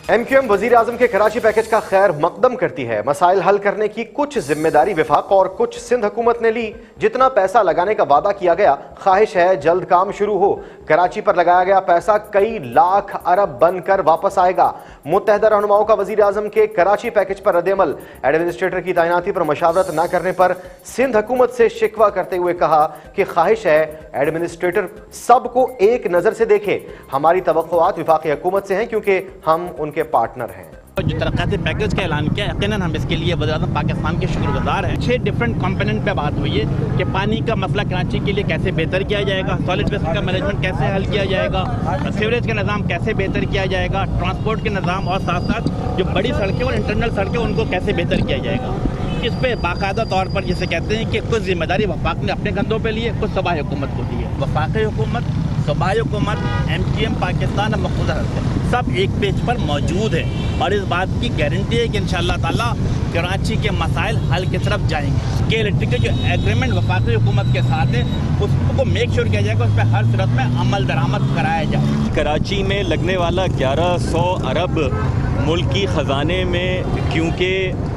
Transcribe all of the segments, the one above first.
MQM वजीर आजम के Karachi package का खैर मकदम करती है। मसाइल हल करने की कुछ जिम्मेदारी वफाक और कुछ सिंध हुकूमत ने ली। जितना पैसा लगाने का वादा किया गया, ख्वाहिश है जल्द काम शुरू हो। कराची पर लगाया गया पैसा कई लाख अरब बनकर वापस आएगा। मुत्तहदा रहनुमाओं का वजीर आजम के कराची पैकेज पर रद्द-ए-अमल। एडमिनिस्ट्रेटर की तैनाती पर मशावरत न करने पर सिंध हुकूमत से शिकवा करते हुए कहा कि ख्वाहिश है एडमिनिस्ट्रेटर सबको एक नजर से देखे। हमारी तवक्कुआत वफाकी हुकूमत से हैं क्योंकि हम उनके पार्टनर हैं। जो तरक्याती पैकेज का ऐलान किया, यकीनन हम इसके लिए वज़ीर-ए-आज़म पाकिस्तान के शुक्रगुजार हैं। 6 डिफरेंट कंपोनेंट पे बात हुई है कि पानी का मसला कराची के लिए कैसे बेहतर किया जाएगा, सॉलिड वेस्ट का मैनेजमेंट कैसे हल किया जाएगा, सीवरेज का निज़ाम कैसे बेहतर किया जाएगा, ट्रांसपोर्ट के निज़ाम और साथ साथ जो बड़ी सड़कें और इंटरनल सड़कें उनको कैसे बेहतर किया जाएगा। इस पे बाकायदा तौर पर जिसे कहते हैं कि कुछ जिम्मेदारी वफाक ने अपने कंधों पे ली है, कुछ सूबाई हुकूमत को दी है। वफाकी हुकूमत, सूबाई हुकूमत, MQM पाकिस्तान और मखसूस सब एक पेज पर मौजूद है और इस बात की गारंटी है कि इंशाअल्लाह ताला कराची के मसाइल हल की तरफ जाएंगे। के इलेक्ट्रिक के जो एग्रीमेंट वफाकी हुकूमत के साथ है उसको मेक श्योर किया जाएगा, उस पर हर सूरत में अमल दरामद कराया जाए। कराची में लगने वाला 1100 अरब मुल्क की ख़जाने में क्योंकि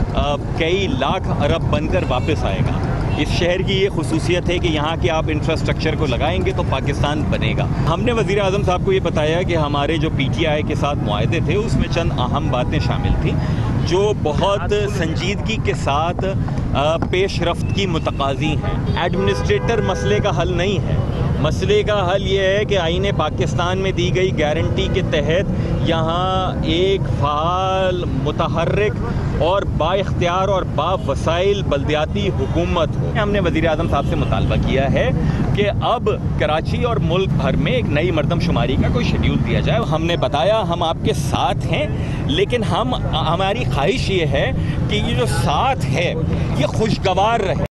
कई लाख अरब बनकर वापस आएगा। इस शहर की ये खुसूसियत है कि यहाँ के आप इंफ्रास्ट्रक्चर को लगाएंगे तो पाकिस्तान बनेगा। हमने वज़ीर आज़म साहब को ये बताया कि हमारे जो PTI के साथ मुआहदे थे उसमें चंद अहम बातें शामिल थी जो बहुत संजीदगी के साथ पेशरफ्त की मुतकाज़ी हैं। एडमिनिस्ट्रेटर मसले का हल नहीं है। मसले का हल ये है कि आईने पाकिस्तान में दी गई गारंटी के तहत यहाँ एक फ़ाल, मुतहर्रिक और बाइख्तियार और बावसाइल बल्दियाती हुकूमत हो। हमने वज़ीर आज़म साहब से मुतालबा किया है कि अब कराची और मुल्क भर में एक नई मरदमशुमारी का कोई शेड्यूल दिया जाए। हमने बताया हम आपके साथ हैं, लेकिन हमारी ख्वाहिश ये है कि ये जो साथ है ये खुशगवार रहे।